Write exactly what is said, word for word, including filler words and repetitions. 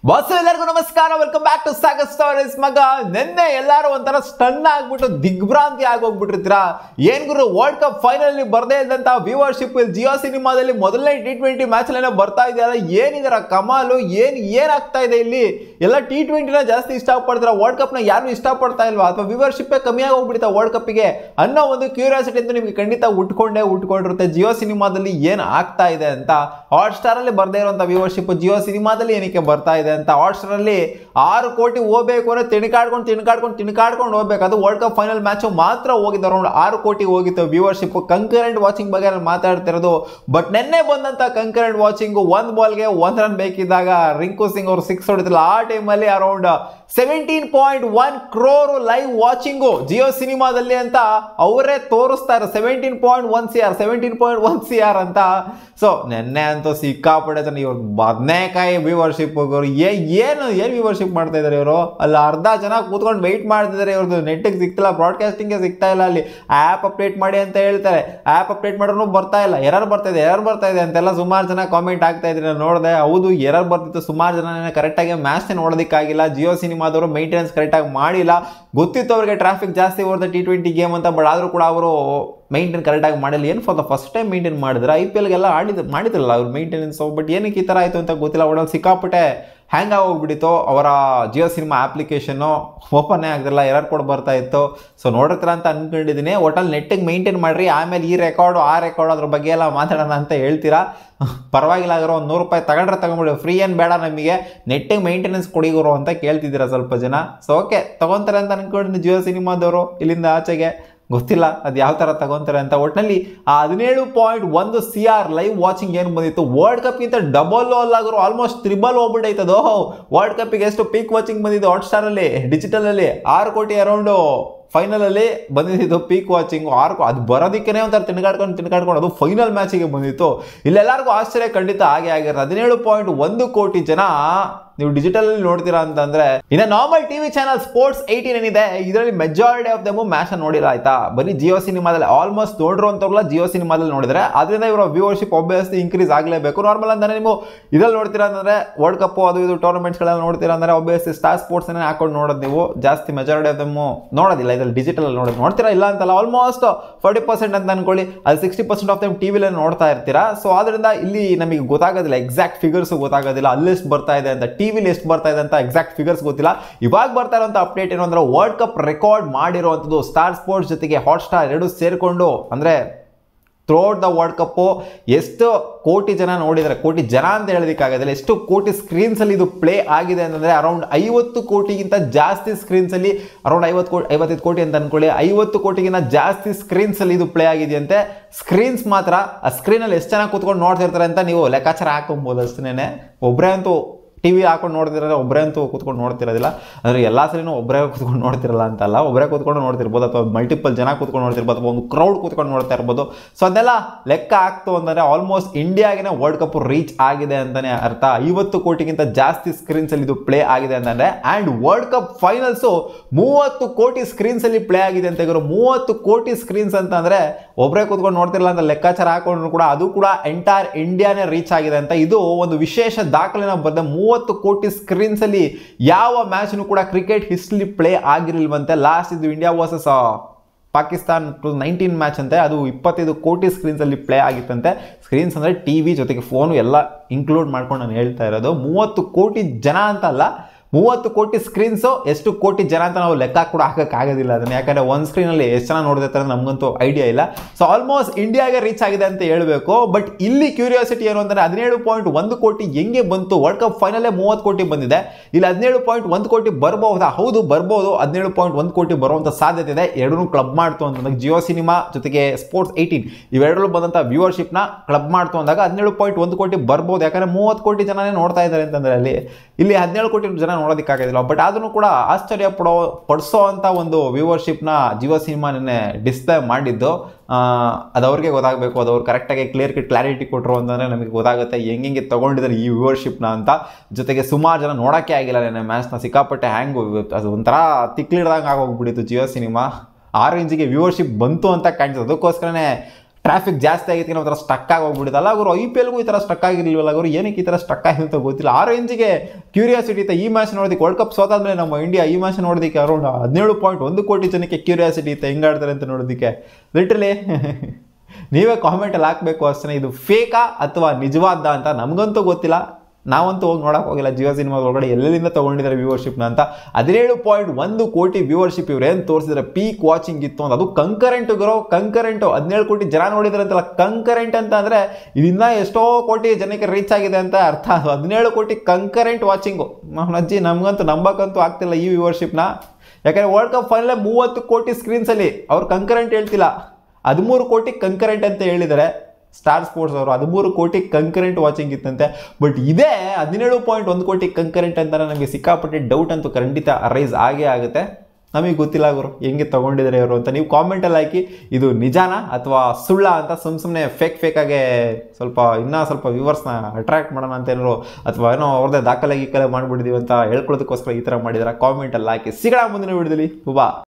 Boss ಎಲ್ಲರಿಗೂ ನಮಸ್ಕಾರ, welcome back to Sagar stories. ಮಗ ನಿನ್ನೆ ಎಲ್ಲರೂ ಒಂಥರ ಸ್ಟನ್ ಆಗ್ಬಿಟ್ಟು ದಿಗ್ಭ್ರಾಂತಿ ಆಗೋಗ್ಬಿಟ್ಟಿರ್ತೀರಾ. ಏನ್ ಗುರು, ವರ್ಲ್ಡ್ ಕಪ್ ಫೈನಲ್ ಬರ್ದೇ ಇದ್ದಂತ ವ್ಯೂವರ್ಶಿಪ್ ಜಿಯೋ ಸಿನಿಮಾದಲ್ಲಿ ಮೊದಲನೇ ಟಿ ಟ್ವೆಂಟಿ ಮ್ಯಾಚ್ ಅಲ್ಲೇನೋ ಬರ್ತಾ ಇದೆಯಲ್ಲ, ಏನಿದರ ಕಮಾಲು, ಏನ್ ಏನಾಗ್ತಾ ಇದೆ ಇಲ್ಲಿ? ಎಲ್ಲ ಟಿ ಟ್ವೆಂಟಿನ ಜಾಸ್ತಿ ಇಷ್ಟಪಡ್ತಾರ, ವರ್ಲ್ಡ್ ಕಪ್ ನ ಯಾರು ಇಷ್ಟಪಡ್ತಾ ಇಲ್ವಾ? ಅಥವಾ ವ್ಯೂವರ್ಶಿಪ್ ಕಮ್ಮಿ ಆಗೋಗ್ಬಿಡ್ತಾ ವರ್ಲ್ಡ್ ಕಪ್ಗೆ ಅನ್ನೋ ಒಂದು ಕ್ಯೂರಿಯಾಸಿಟಿ ಅಂತ ನಿಮ್ಗೆ ಖಂಡಿತ ಉಟ್ಕೊಂಡೇ ಉಟ್ಕೊಂಡಿರುತ್ತೆ. ಜಿಯೋ ಸಿನಿಮಾದಲ್ಲಿ ಏನ್ ಆಗ್ತಾ ಇದೆ ಅಂತ. ಹಾಟ್ ಸ್ಟಾರ್ ಅಲ್ಲಿ ಬರ್ದೇ ಇರುವಂತ ವ್ಯೂವರ್ಶಿಪ್ ಜಿಯೋ ಸಿನಿಮಾದಲ್ಲಿ ಏನಕ್ಕೆ ಬರ್ತಾ ಇದೆ ಅಂತ. ಹಾಟ್ಸ್ಟಾರ್ ಅಲ್ಲಿ ಆರು ಕೋಟಿ ಹೋಗ್ಬೇಕು ಅಂದ್ರೆ ತಿಣಕಾಡ್ಕೊಂಡು ತಿಣಕಾಡ್ಕೊಂಡು ತಿಣಕಾಡ್ಕೊಂಡು ಹೋಗ್ಬೇಕು. ಅದು ವರ್ಲ್ಡ್ ಕಪ್ ಫೈನಲ್ ಮ್ಯಾಚ್ ಮಾತ್ರ ಹೋಗಿದ್ದು, ಅರೌಂಡ್ ಆರು ಕೋಟಿ ಹೋಗಿತ್ತು ವ್ಯೂವರ್ಶಿಪ್. ಕಂಕರೆಂಟ್ ವಾಚಿಂಗ್ ಬಗ್ಗೆ ಮಾತಾಡ್ತಿರೋದು. ಬಟ್ ನಿನ್ನೆ ಬಂದಂತ ಕಂಕರೆಂಟ್ ವಾಚಿಂಗ್, ಒಂದ್ ಬಾಲ್ಗೆ ಒಂದ್ ರನ್ ಬೇಕಿದ್ದಾಗ ರಿಂಕು ಸಿಂಗ್ ಅವರು ಸಿಕ್ಸ್ ಹೊಡಿತಿಲ್ಲ. ಆ ಟೈಮಲ್ಲಿ around seventeen point one crore live watching Jio ಸಿನಿಮಾದಲ್ಲಿ ಅಂತ ಅವರೇ ತೋರಿಸ್ತಾರೆ. Seventeen point one C R seventeen point one C R ಅಂತ. ಸೊ ನಿನ್ನೆ ಅಂತೂ ಸಿಕ್ಕಾಪಡೆ ಇವ್ರು ಬದನೇಕಾಯಿ ವ್ಯೂವರ್ಶಿಪ್ ಏನು ಏನು ವ್ಯೂವರ್ಶಿಪ್ ಮಾಡ್ತಾ ಇದಾರೆ ಇವರು. ಅಲ್ಲಿ ಅರ್ಧ ಜನ ಕೂತ್ಕೊಂಡು ವೆಯ್ಟ್ ಮಾಡ್ತಿದ್ದಾರೆ. ಇವ್ರದ್ದು ನೆಟ್ಟಿಗೆ ಸಿಗ್ತಿಲ್ಲ, ಬ್ರಾಡ್ಕಾಸ್ಟಿಂಗ್ಗೆ ಸಿಗ್ತಾ ಇಲ್ಲ. ಅಲ್ಲಿ ಆ್ಯಪ್ ಅಪ್ಡೇಟ್ ಮಾಡಿ ಅಂತ ಹೇಳ್ತಾರೆ, ಆ್ಯಪ್ ಅಪ್ಡೇಟ್ ಮಾಡೋರು ಬರ್ತಾ ಇಲ್ಲ. ಎರರ್ ಬರ್ತಾ ಇದೆ ಎರರ್ ಬರ್ತಾ ಇದೆ ಅಂತೆಲ್ಲ ಸುಮಾರು ಜನ ಕಾಮೆಂಟ್ ಆಗ್ತಾ ಇದ್ರಿ. ನಾನು ನೋಡಿದೆ, ಹೌದು ಎರರ್ ಬರ್ತಿತ್ತು. ಸುಮಾರು ಜನ ಕರೆಕ್ಟಾಗಿ ಮ್ಯಾಚ್ ನೋಡೋದಕ್ಕಾಗಿಲ್ಲ. ಜಿಯೋ ಸಿನಿಮಾದವರು ಮೇಂಟೆನೆನ್ಸ್ ಕರೆಕ್ಟಾಗಿ ಮಾಡಿಲ್ಲ. ಗೊತ್ತಿತ್ತು ಅವ್ರಿಗೆ ಟ್ರಾಫಿಕ್ ಜಾಸ್ತಿ ಬರುತ್ತೆ ಟಿ ಟ್ವೆಂಟಿ ಗೇಮ್ ಅಂತ, ಬಟ್ ಆದರೂ ಕೂಡ ಅವರು ಮೇಂಟೈನ್ ಕರೆಕ್ಟಾಗಿ ಮಾಡಿಲ್ಲ. ಏನು for the first time maintain ಮಾಡಿದ್ರೆ ಐ ಪಿ ಎಲ್ಗೆಲ್ಲ ಆಡಿದ ಮಾಡಿದ್ರಲ್ಲ ಅವ್ರು ಮೇಂಟೆನೆನ್ಸ್. ಬಟ್ ಏನಕ್ಕೆ ಈ ಥರ ಆಯಿತು ಅಂತ ಗೊತ್ತಿಲ್ಲ. ಒಡಲ್ಲಿ ಸಿಕ್ಕಾಪಟ್ಟೆ ಹ್ಯಾಂಗ್ ಆಗೋಗ್ಬಿಟ್ಟಿತ್ತು ಅವರ ಜಿಯೋ ಸಿನಿಮಾ ಅಪ್ಲಿಕೇಶನ್ನು. ಓಪನ್ನೇ ಆಗ್ತಿಲ್ಲ, ಎರರ್ ಕೋಡ್ ಬರ್ತಾ ಇತ್ತು. ಸೊ ನೋಡಿರ್ತೀರ ಅಂತ ಅನ್ಕೊಂಡಿದ್ದೀನಿ. ಒಟ್ಟಲ್ಲಿ ನೆಟ್ಟಿಗೆ ಮೇಂಟೈನ್ ಮಾಡಿರಿ. ಆಮೇಲೆ ಈ ರೆಕಾರ್ಡು ಆ ರೆಕಾರ್ಡು ಅದ್ರ ಬಗ್ಗೆ ಎಲ್ಲ ಮಾತಾಡೋಣ ಅಂತ ಹೇಳ್ತೀರಾ. ಪರವಾಗಿಲ್ಲ ಆಗಿರೋ ಒಂದು ನೂರು ರೂಪಾಯಿ ತಗೊಂಡ್ರೆ ತಗೊಂಬಿಡಿ, ಫ್ರೀ ಏನು ಬೇಡ ನಮಗೆ, ನೆಟ್ಟಿಗೆ ಮೇಂಟೆನೆನ್ಸ್ ಕೊಡಿಗೋರು ಅಂತ ಕೇಳ್ತಿದ್ದೀರಾ ಸ್ವಲ್ಪ ಜನ. ಸೊ ಓಕೆ, ತಗೊತಾರೆ ಅಂತ ಅನ್ಕೊಂಡಿದ್ದೀನಿ ಜಿಯೋ ಸಿನಿಮಾದವರು. ಇಲ್ಲಿಂದ ಆಚೆಗೆ ಗೊತ್ತಿಲ್ಲ ಅದು ಯಾವ ಥರ ತಗೊಂತಾರೆ ಅಂತ. ಒಟ್ಟಿನಲ್ಲಿ ಆ ಹದಿನೇಳು ಪಾಯಿಂಟ್ ಒಂದು ಸಿ ಆರ್ ಲೈವ್ ವಾಚಿಂಗ್ ಏನು ಬಂದಿತ್ತು, ವರ್ಲ್ಡ್ ಕಪ್ಗಿಂತ ಡಬಲ್ ಅಲ್ಲಾಗರು ಆಲ್ಮೋಸ್ಟ್ ತ್ರಿಬಲ್ ಹೋಗ್ಬಿಟ್ಟೈತದು. ವರ್ಲ್ಡ್ ಕಪ್ಪಿಗೆ ಎಷ್ಟು ಪೀಕ್ ವಾಚಿಂಗ್ ಬಂದಿದ್ದು ಹಾಟ್ ಸ್ಟಾರಲ್ಲಿ ಡಿಜಿಟಲಲ್ಲಿ ಆರು ಕೋಟಿ ಅರೌಂಡು ಫೈನಲಲ್ಲಿ ಬಂದಿದ್ದು ಪೀಕ್ ವಾಚಿಂಗು. ಆರು ಅದು ಬರೋದಕ್ಕೇ ಒಂಥರ ತಿನ್ಕಾಡ್ಕೊಂಡು ತಿನ್ಕಾಡ್ಕೊಂಡು ಅದು ಫೈನಲ್ ಮ್ಯಾಚಿಗೆ ಬಂದಿತ್ತು. ಇಲ್ಲೆಲ್ಲರಿಗೂ ಆಶ್ಚರ್ಯ ಖಂಡಿತ ಹಾಗೆ ಆಗಿರೋದು. ಹದಿನೇಳು ಪಾಯಿಂಟ್ ಒಂದು ಕೋಟಿ ಜನ ನೀವು ಡಿಜಿಟಲ್ ಅಲ್ಲಿ ನೋಡ್ತೀರಾ ಅಂತಂದ್ರೆ. ಇನ್ನು normal TV channel sports eighteen ಏನಿದೆ, ಇದರಲ್ಲಿ ಮೆಜಾರಿಟಿ ಆಫ್ ದಮ್ ಮ್ಯಾಚ್ ನೋಡಿಲ್ಲ ಆಯ್ತಾ. ಬರೀ ಜಿಯೋ ಸಿನಿಮಾದಲ್ಲಿ ಆಲ್ಮೋಸ್ಟ್ ನೋಡ್ರು ಅಂತವ್ರಲ್ಲ ಜಿಯೋ ಸಿನಿಮಾದಲ್ಲಿ ನೋಡಿದ್ರೆ, ಅದರಿಂದ ಇವರ ವ್ಯೂವರ್ಶಿಪ್ ಆಬ್ವಿಯಸ್ಲಿ ಇನ್ಕ್ರೀಸ್ ಆಗಲೇಬೇಕು. ನಾರ್ಮಲ್ ಅಂದ್ರೆ ನೀವು ಇದ್ರಲ್ಲಿ ನೋಡ್ತೀರಾ ಅಂತಂದ್ರೆ ವರ್ಲ್ಡ್ ಕಪ್ ಅದು ಇದು ಟೂರ್ನಮೆಂಟ್ಸ್ಗಳೆಲ್ಲ ನೋಡ್ತೀರಾ ಅಂದ್ರೆ ಆಬ್ವಿಯಸ್ಲಿ ಸ್ಟಾರ್ ಸ್ಪೋರ್ಟ್ಸ್ ಹಾಕೊಂಡು ನೋಡೋದು ನೀವು. ಜಾಸ್ತಿ ಮೆಜಾರಿಟಿ ಆಫ್ ದಮ್ ನೋಡೋದಿಲ್ಲ ಇದ್ರಲ್ಲಿ ಡಿಜಿಟಲ್ ಅಲ್ಲಿ ನೋಡೋದು. ನೋಡ್ತೀರಾ ಇಲ್ಲ ಅಂತಲ್ಲ, ಆಲ್ಮೋಸ್ಟ್ ಫಾರ್ಟಿ ಪರ್ಸೆಂಟ್ ಅಂತ ಅನ್ಕೊಳ್ಳಿ. ಅದು ಸಿಕ್ಸ್ಟಿ ಪರ್ಸೆಂಟ್ ಆಫ್ ದಮ್ ಟಿವಿಲಿ ನೋಡ್ತಾ ಇರ್ತೀರಾ. ಸೊ ಆದ್ರಿಂದ ಇಲ್ಲಿ ನಮಗೆ ಗೊತ್ತಾಗೋದಿಲ್ಲ, ಎಕ್ಸಾಕ್ಟ್ ಫಿಗರ್ಸ್ ಗೊತ್ತಾಗೋದಿಲ್ಲ. ಅಲ್ಲಿ ಎಷ್ಟು ಬರ್ತಾ ಇದೆ ಅಂತ, ಟಿವಿಲಿ ಎಷ್ಟು ಬರ್ತಾ ಇದೆ ಅಂತ ಎಕ್ಸಾಕ್ಟ್ ಫಿಗರ್ಸ್ ಗೊತ್ತಿಲ್ಲ. ಇವಾಗ ಬರ್ತಾ ಇರುವಂತ ಅಪ್ಡೇಟ್ ಏನು ಅಂದ್ರೆ, ವರ್ಲ್ಡ್ ಕಪ್ ರೆಕಾರ್ಡ್ ಮಾಡಿರುವಂತದ್ದು ಸ್ಟಾರ್ ಸ್ಪೋರ್ಟ್ಸ್ ಜೊತೆಗೆ ಹಾಟ್ ಸ್ಟಾರ್ ಎರಡು ಸೇರ್ಕೊಂಡು, ಅಂದ್ರೆ ಥ್ರೂಔಟ್ ದ ವರ್ಲ್ಡ್ ಕಪ್ ಎಷ್ಟು ಕೋಟಿ ಜನ ನೋಡಿದರೆ, ಕೋಟಿ ಜನ ಅಂತ ಹೇಳೋದಕ್ಕಾಗೋದಿಲ್ಲ, ಎಷ್ಟು ಕೋಟಿ ಸ್ಕ್ರೀನ್ಸ್ ಅಲ್ಲಿ ಇದು ಪ್ಲೇ ಆಗಿದೆ ಅಂತಂದ್ರೆ ಅರೌಂಡ್ ಐವತ್ತು ಕೋಟಿಗಿಂತ ಜಾಸ್ತಿ ಸ್ಕ್ರೀನ್ಸ್ ಅಲ್ಲಿ, ಅರೌಂಡ್ ಐವತ್ತು ಕೋಟಿ ಐವತ್ತೈದು ಕೋಟಿ ಅಂತ ಅನ್ಕೊಳ್ಳಿ, ಐವತ್ತು ಕೋಟಿಗಿಂತ ಜಾಸ್ತಿ ಸ್ಕ್ರೀನ್ಸ್ ಅಲ್ಲಿ ಇದು ಪ್ಲೇ ಆಗಿದೆಯಂತೆ. ಸ್ಕ್ರೀನ್ಸ್ ಮಾತ್ರ, ಆ ಸ್ಕ್ರೀನ್ ಅಲ್ಲಿ ಎಷ್ಟು ಜನ ಕೂತ್ಕೊಂಡು ನೋಡ್ತಿರ್ತಾರೆ ಅಂತ ನೀವು ಲೆಕ್ಕಾಚಾರ ಹಾಕೊಬಹುದು ಅಷ್ಟೇನೆ. ಒಬ್ಬರೇ ಅಂತೂ ಟಿವಿ ಹಾಕೊಂಡು ನೋಡ್ತಿರೋ, ಒಬ್ಬರೇ ಅಂತೂ ಕೂತ್ಕೊಂಡು ನೋಡ್ತಿರೋದಿಲ್ಲ. ಅಂದರೆ ಎಲ್ಲ ಸರಿನೂ ಒಬ್ಬರೇ ಕೂತ್ಕೊಂಡು ನೋಡ್ತಿರಲ್ಲ ಅಂತಲ್ಲ, ಒಬ್ಬರೇ ಕೂತ್ಕೊಂಡು ನೋಡ್ತಿರ್ಬೋದು, ಅಥವಾ ಮಲ್ಟಿಪಲ್ ಜನ ಕೂತ್ಕೊಂಡು ನೋಡ್ತಿರ್ಬೋದು, ಅಥವಾ ಒಂದು ಕ್ರೌಡ್ ಕೂತ್ಕೊಂಡು ನೋಡ್ತಾ ಇರ್ಬೋದು. ಸೊ ಅದೆಲ್ಲ ಲೆಕ್ಕ ಆಗ್ತು ಅಂತಂದರೆ ಆಲ್ಮೋಸ್ಟ್ ಇಂಡಿಯಾಗೆ ವರ್ಲ್ಡ್ ಕಪ್ ರೀಚ್ ಆಗಿದೆ ಅಂತಲೇ ಅರ್ಥ. ಐವತ್ತು ಕೋಟಿಗಿಂತ ಜಾಸ್ತಿ ಸ್ಕ್ರೀನ್ಸಲ್ಲಿ ಇದು ಪ್ಲೇ ಆಗಿದೆ ಅಂತಂದರೆ. ಆ್ಯಂಡ್ ವರ್ಲ್ಡ್ ಕಪ್ ಫೈನಲ್ಸು ಮೂವತ್ತು ಕೋಟಿ ಸ್ಕ್ರೀನ್ಸಲ್ಲಿ ಪ್ಲೇ ಆಗಿದೆ ಅಂತ ಇವರು. ಮೂವತ್ತು ಕೋಟಿ ಸ್ಕ್ರೀನ್ಸ್ ಅಂತ ಅಂದರೆ ಒಬ್ಬರೇ ಕೂತ್ಕೊಂಡು ನೋಡ್ತಿರಲ್ಲ ಅಂತ ಲೆಕ್ಕಾಚಾರ ಹಾಕೊಂಡ್ರು ಕೂಡ ಅದು ಕೂಡ ಎಂಟೈರ್ ಇಂಡಿಯಾನೇ ರೀಚ್ ಆಗಿದೆ ಅಂತ. ಇದು ಒಂದು ವಿಶೇಷ ದಾಖಲೆನ ಬರೆದ. ಮೂವತ್ತು ಕೋಟಿ ಸ್ಕ್ರೀನ್ಸ್ ಅಲ್ಲಿ ಯಾವ ಮ್ಯಾಚ್ ಕೂಡ ಕ್ರಿಕೆಟ್ ಹಿಸ್ಟ್ರಿ ಪ್ಲೇ ಆಗಿರಲಿಲ್ವಂತೆ. ಲಾಸ್ಟ್ ಇದು India versus Pakistan two nineteen match ಅಂತೆ, ಅದು ಇಪ್ಪತ್ತೈದು ಕೋಟಿ ಸ್ಕ್ರೀನ್ಸ್ ಅಲ್ಲಿ ಪ್ಲೇ ಆಗಿತ್ತಂತೆ. ಸ್ಕ್ರೀನ್ಸ್ ಅಂದ್ರೆ ಟಿವಿ ಜೊತೆಗೆ ಫೋನು ಎಲ್ಲ ಇನ್ಕ್ಲೂಡ್ ಮಾಡ್ಕೊಂಡು ನಾನು ಹೇಳ್ತಾ ಇರೋದು. ಮೂವತ್ತು ಕೋಟಿ ಜನ ಅಂತ ಅಲ್ಲ, ಮೂವತ್ತು ಕೋಟಿ ಸ್ಕ್ರೀನ್ಸು. ಎಷ್ಟು ಕೋಟಿ ಜನ ಅಂತ ನಾವು ಲೆಕ್ಕ ಕೂಡ ಹಾಕೋಕ್ಕಾಗೋದಿಲ್ಲ ಅದನ್ನು, ಯಾಕಂದರೆ ಒಂದು ಸ್ಕ್ರೀನಲ್ಲಿ ಎಷ್ಟು ಜನ ನೋಡಿರ್ತಾರೆ ನಮಗಂತೂ ಐಡಿಯಾ ಇಲ್ಲ. ಸೊ ಆಲ್ಮೋಸ್ಟ್ ಇಂಡಿಯಾಗೆ ರೀಚ್ ಆಗಿದೆ ಅಂತ ಹೇಳಬೇಕು. ಬಟ್ ಇಲ್ಲಿ ಕ್ಯೂರಿಯಾಸಿಟಿ ಏನು ಅಂದರೆ, ಹದಿನೇಳು ಪಾಯಿಂಟ್ ಒಂದು ಕೋಟಿ ಹೆಂಗೆ ಬಂತು? ವರ್ಲ್ಡ್ ಕಪ್ ಫೈನಲ್ಲೇ ಮೂವತ್ತು ಕೋಟಿ ಬಂದಿದೆ, ಇಲ್ಲಿ ಹದಿನೇಳು ಪಾಯಿಂಟ್ ಒಂದು ಕೋಟಿ ಬರ್ಬಹುದಾ? ಹೌದು ಬರ್ಬೋದು. ಹದಿನೇಳು ಪಾಯಿಂಟ್ ಒಂದು ಕೋಟಿ ಬರುವಂಥ ಸಾಧ್ಯತೆ ಇದೆ. ಎರಡನ್ನೂ ಕ್ಲಬ್ ಮಾಡ್ತು ಅಂತಂದಾಗ, ಜಿಯೋ ಸಿನಿಮಾ ಜೊತೆಗೆ ಸ್ಪೋರ್ಟ್ಸ್ ಏಯ್ಟೀನ್ ಇವೆರಡರಲ್ಲೂ ಬಂದಂಥ ವ್ಯೂವರ್ಶಿಪ್ನ ಕ್ಲಬ್ ಮಾಡ್ತು ಅಂದಾಗ ಹದಿನೇಳು ಪಾಯಿಂಟ್ ಒಂದು ಕೋಟಿ ಬರ್ಬೋದು. ಯಾಕಂದರೆ ಮೂವತ್ತು ಕೋಟಿ ಜನನೇ ನೋಡ್ತಾ ಇದ್ದಾರೆ ಅಂತಂದರೆ ಅಲ್ಲಿ ಇಲ್ಲಿ ಹದಿನೇಳು ಕೋಟಿ ಜನ ನೋಡೋದಕ್ಕಾಗೋದಿಲ್ಲ. ಬಟ್ ಅದನ್ನು ಕೂಡ ಆಶ್ಚರ್ಯ ಪಡೋ ಪಡಿಸೋ ಅಂತ ಒಂದು ವ್ಯೂವರ್ಶಿಪ್ನ ಜಿಯೋ ಸಿನಿಮಾ ನಿನ್ನೆ ಡಿಸ್ಪ್ಲೇ ಮಾಡಿದ್ದು. ಅದು ಅವ್ರಿಗೆ ಗೊತ್ತಾಗಬೇಕು, ಅದು ಅವ್ರು ಕರೆಕ್ಟಾಗಿ ಕ್ಲಿಯರ್ ಕಟ್ ಕ್ಲಾರಿಟಿ ಕೊಟ್ಟರು ಅಂತಂದರೆ ನಮಗೆ ಗೊತ್ತಾಗುತ್ತೆ ಹೆಂಗೆ ತೊಗೊಂಡಿದ್ದಾರೆ ಈ ವ್ಯೂವರ್ಶಿಪ್ನ ಅಂತ. ಜೊತೆಗೆ ಸುಮಾರು ಜನ ನೋಡೋಕ್ಕೆ ಆಗಿಲ್ಲ ನೆನ್ನೆ ಮ್ಯಾಚ್ನ, ಸಿಕ್ಕಾಪಟ್ಟೆ ಹ್ಯಾಂಗು, ಅದು ಒಂಥರ ತಿಕ್ಲಿಡ್ದಂಗೆ ಆಗೋಗ್ಬಿಟ್ಟಿತ್ತು ಜಿಯೋ ಸಿನಿಮಾ. ಆ ರೇಂಜಿಗೆ ವ್ಯೂವರ್ಶಿಪ್ ಬಂತು ಅಂತ ಕಾಣಿಸ್ತದೆ. ಅದಕ್ಕೋಸ್ಕರನೇ ಟ್ರಾಫಿಕ್ ಜಾಸ್ತಿ ಆಗಿತ್ತು ನಾವು ಥರ ಸ್ಟಕ್ ಆಗಿ ಹೋಗ್ಬಿಟ್ಟಿದೆ ಅಲ್ಲ ಅವರು. ಐ ಪಿ ಎಲ್ಗೂ ಈ ಥರ ಸ್ಟಕ್ ಆಗಿರಲಿಲ್ಲ ಅವರು, ಏನಕ್ಕೆ ಈ ಥರ ಸ್ಟಕ್ ಆಗಿ ಅಂತ ಗೊತ್ತಿಲ್ಲ. ಆ ರೇಂಜಿಗೆ ಕ್ಯೂರಿಯಾಸಿಟಿ ಇತ್ತು ಈ ಮ್ಯಾಚ್ ನೋಡೋದಕ್ಕೆ. ವರ್ಲ್ಡ್ ಕಪ್ ಸೋತಾದ್ಮೇಲೆ ನಮ್ಮ ಇಂಡಿಯಾ ಈ ಮ್ಯಾಚ್ ನೋಡೋದಕ್ಕೆ ಅರೌಂಡ್ ಹದಿನೇಳು ಪಾಯಿಂಟ್ ಒಂದು ಕೋಟಿ ಜನಕ್ಕೆ ಕ್ಯೂರಿಯಾಸಿಟಿ ಇತ್ತು ಹೆಂಗೆ ಆಡ್ತಾರೆ ಅಂತ ನೋಡೋದಕ್ಕೆ. ಲಿಟ್ರಲಿ ನೀವೇ ಕಾಮೆಂಟಲ್ಲಿ ಹಾಕಬೇಕು ಅಷ್ಟೇ, ಇದು ಫೇಕಾ ಅಥವಾ ನಿಜವಾದ ಅಂತ. ನಮಗಂತೂ ಗೊತ್ತಿಲ್ಲ, ನಾವಂತೂ ಹೋಗಿ ನೋಡೋಕೆ ಹೋಗಿಲ್ಲ ಜಿಯೋ ಸಿನಿಮಾ ಒಳಗಡೆ ಎಲ್ಲೆಲ್ಲಿಂದ ತೊಗೊಂಡಿದ್ದಾರೆ ವ್ಯೂವರ್ಶಿಪ್ನ ಅಂತ. ಹದಿನೇಳು ಪಾಯಿಂಟ್ ಒಂದು ಕೋಟಿ ವ್ಯೂವರ್ಶಿಪ್ ಇವ್ರು ಏನು ತೋರಿಸಿದ್ರೆ ಪೀಕ್ ವಾಚಿಂಗ್ ಇತ್ತು ಅಂತ. ಅದು ಕಂಕರೆಂಟು ಗರೋ ಕಂಕರೆಂಟು ಹದಿನೇಳು ಕೋಟಿ ಜನ ನೋಡಿದ್ರೆ ಅಂತಲ್ಲ, ಕಂಕರೆಂಟ್ ಅಂತ ಅಂದರೆ ಇದನ್ನ ಎಷ್ಟೋ ಕೋಟಿ ಜನಕ್ಕೆ ರೀಚ್ ಆಗಿದೆ ಅಂತ ಅರ್ಥ. ಅದು ಹದಿನೇಳು ಕೋಟಿ ಕಂಕರೆಂಟ್ ವಾಚಿಂಗು. ನಮ್ಮ ಅಜ್ಜಿ ನಮಗಂತೂ ನಂಬಕ್ಕಂತೂ ಆಗ್ತಿಲ್ಲ ಈ ವ್ಯೂವರ್ಶಿಪ್ನ. ಯಾಕಂದರೆ ವರ್ಲ್ಡ್ ಕಪ್ ಫೈನಲ್ ಮೂವತ್ತು ಕೋಟಿ ಸ್ಕ್ರೀನ್ಸಲ್ಲಿ ಅವ್ರು ಕಂಕರೆಂಟ್ ಹೇಳ್ತಿಲ್ಲ, ಹದಿಮೂರು ಕೋಟಿ ಕಂಕರೆಂಟ್ ಅಂತ ಹೇಳಿದ್ದಾರೆ ಸ್ಟಾರ್ ಸ್ಪೋರ್ಟ್ಸ್ ಅವರು. ಹದಿಮೂರು ಕೋಟಿ ಕಂಕರೆಂಟ್ ವಾಚಿಂಗ್ ಇತ್ತಂತೆ. ಬಟ್ ಇದೇ ಹದಿನೇಳು ಪಾಯಿಂಟ್ ಒಂದು ಕೋಟಿ ಕಂಕರೆಂಟ್ ಅಂತ ನಮಗೆ ಸಿಕ್ಕಾಪಟ್ಟೆ ಡೌಟ್ ಅಂತೂ ಖಂಡಿತ ರೈಸ್ ಆಗೇ ಆಗುತ್ತೆ. ನಮಗೆ ಗೊತ್ತಿಲ್ಲ ಅವರು ಹೆಂಗೆ ತೊಗೊಂಡಿದ್ದಾರೆ ಅವರು ಅಂತ. ನೀವು ಕಾಮೆಂಟಲ್ಲಿ ಹಾಕಿ ಇದು ನಿಜಾನಾ ಅಥವಾ ಸುಳ್ಳ ಅಂತ. ಸುಮ್ಮ ಸುಮ್ಮನೆ ಫೇಕ್ ಫೇಕಾಗೆ ಸ್ವಲ್ಪ ಇನ್ನೂ ಸ್ವಲ್ಪ ವ್ಯೂವರ್ಸ್ನ ಅಟ್ರಾಕ್ಟ್ ಮಾಡೋಣ ಅಂತ ಏನಾರು, ಅಥವಾ ಏನೋ ಅವ್ರದ್ದೇ ದಾಖಲೆ ಗೀಕಲೆ ಮಾಡಿಬಿಟ್ಟಿದ್ದೀವಿ ಅಂತ ಹೇಳ್ಕೊಳ್ಳೋದಕ್ಕೋಸ್ಕರ ಈ ಥರ ಮಾಡಿದ್ದಾರೆ. ಕಾಮೆಂಟಲ್ಲಿ ಹಾಕಿ. ಸಿಗೋಣ ಮುಂದಿನ ವಿಡಿಯೋದಲ್ಲಿ. ಬಾ.